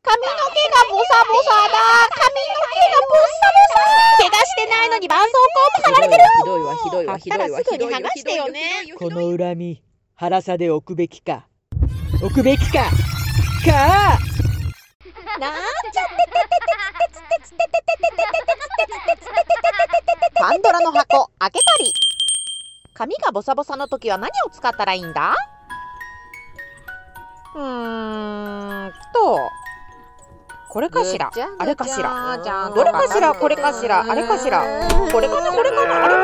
髪の毛がボサボサだ。髪の毛がボサボサ。怪我してないのに絆創膏も貼られてる。 ひどいわひどいわひどいわひどいわ。 貼ったらすぐに剥がしてよね。 この恨み腹さで置くべきか置くべきかかなんちゃってパンドラの箱開けたり。髪がボサボサの時は何を使ったらいいんだ？これかしら、あれかしら、どれかしら、これかしら、あれかしら、これかな、これかな、あれかな、これかな、あれかな、あれかな、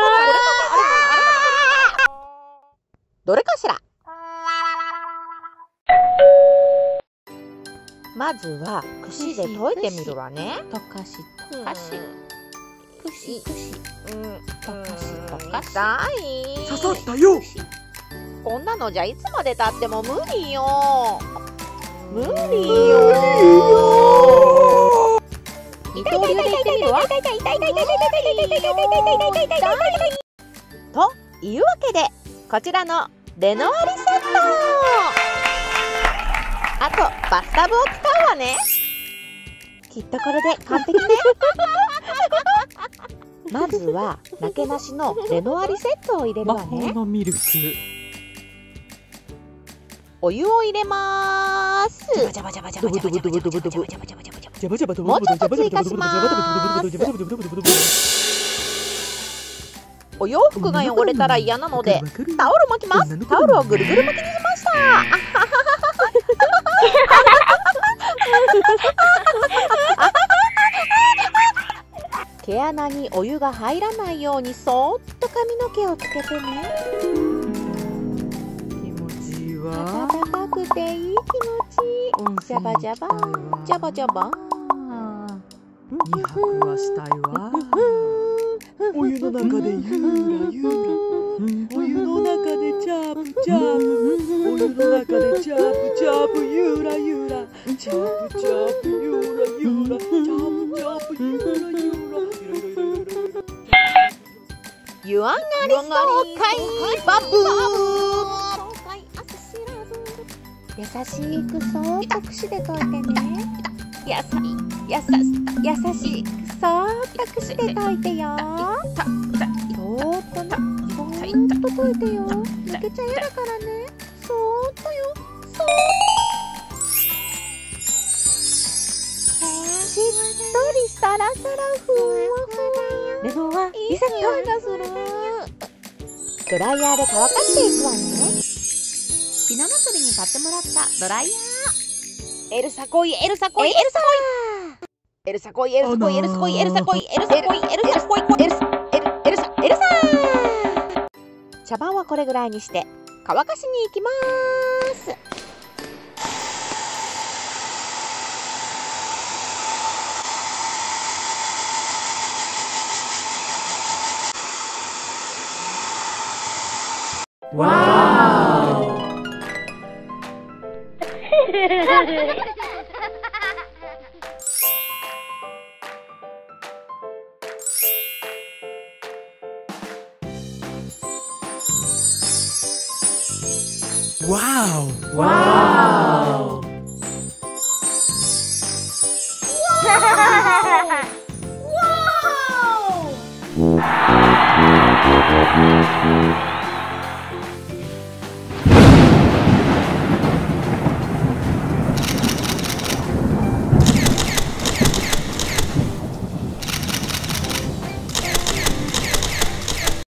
どれかしら。まずは櫛で解いてみるわね。 とかしとかしくしくしとかしとかし。 痛い。 刺さったよ。 こんなのじゃいつまでたっても無理よ。無理よ。二刀流で言ってみるわ。というわけでこちらのレノアリセット。あとバスタブを使うわね。きっとこれで完璧ね。まずはなけなしのレノアリセットを入れる魔わね。 法のミルク。 お湯を入れます。もうちょっと追加します。お洋服が汚れたら嫌なのでタオル巻きます。タオルをぐるぐる巻きにしました。毛穴にお湯が入らないようにそーっと髪の毛をつけてね。 気持ちいいわ。 暖かくていい気持ちいい。ジャバジャバジャバジャバ。 2泊はしたいわ。お湯の中でゆらゆら、お湯の中でチャプチャプ、お湯の中でチャプチャプゆらゆら、チャプチャプゆらゆら、チャプチャプゆらゆら。 湯上がり爽快バブー。優しくそーっと櫛で解いてね。優しくそーっと櫛で解いてよ。そーっとね、そーっと解いてよ。抜けちゃ嫌だからね。そーっとよ、そーっと。しっとりサラサラふわふわ。レノアいい匂いがする。ドライヤーで乾かしていくわね。ひな祭りに買ってもらったドライヤー。エルサこいエルサこいエルサこいエルサこいエルサこいエルサこいエルサこいエルサこいエルサこいエルサこいエルサエルサエルサ。茶番はこれぐらいにして乾かしに行きます。 わー。わお。わお。 わーお。